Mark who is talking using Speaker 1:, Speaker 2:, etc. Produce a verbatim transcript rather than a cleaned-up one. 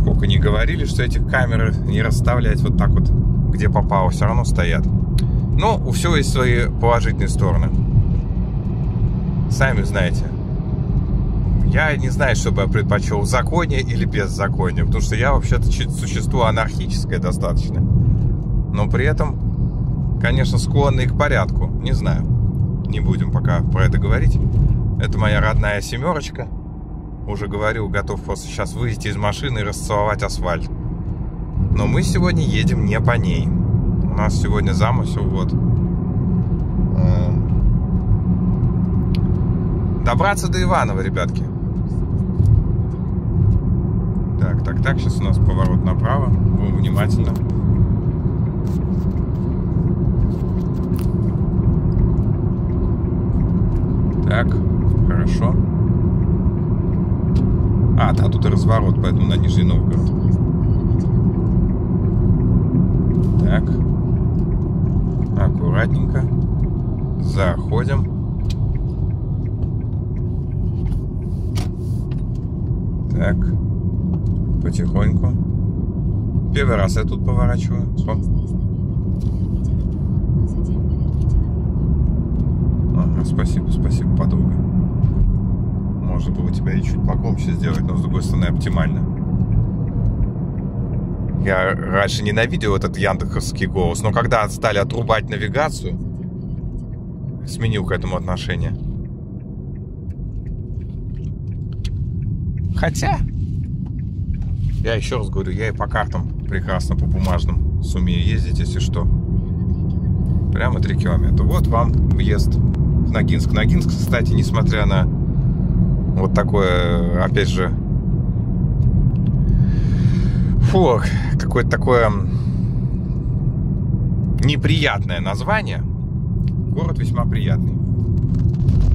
Speaker 1: сколько ни говорили, что эти камеры не расставлять вот так вот, где попало, все равно стоят. Но у всего есть свои положительные стороны. Сами знаете. Я не знаю, что бы я предпочел, в законе или без закония, потому что я вообще-то существо анархическое достаточно. Но при этом, конечно, склонный к порядку. Не знаю. Не будем пока про это говорить. Это моя родная семерочка. Уже говорю, готов просто сейчас выйти из машины и расцеловать асфальт. Но мы сегодня едем не по ней. У нас сегодня замысел вот добраться до Иваново, ребятки. Так, так, так, сейчас у нас поворот направо. Будем внимательно. Так, хорошо. А, да, тут и разворот, поэтому на Нижний Новгород. Так. Аккуратненько. Заходим. Так. Потихоньку. Первый раз я тут поворачиваю. Ага, спасибо, спасибо, подруга. Можно было тебя и чуть погромче сделать, но с другой стороны оптимально. Я раньше ненавидел этот яндексовский голос, но когда стали отрубать навигацию, сменил к этому отношение. Хотя, я еще раз говорю, я и по картам прекрасно, по бумажным сумею ездить, если что. Прямо три километра. Вот вам въезд в Ногинск. Ногинск, кстати, несмотря на вот такое, опять же, фу, какое-то такое неприятное название, город весьма приятный.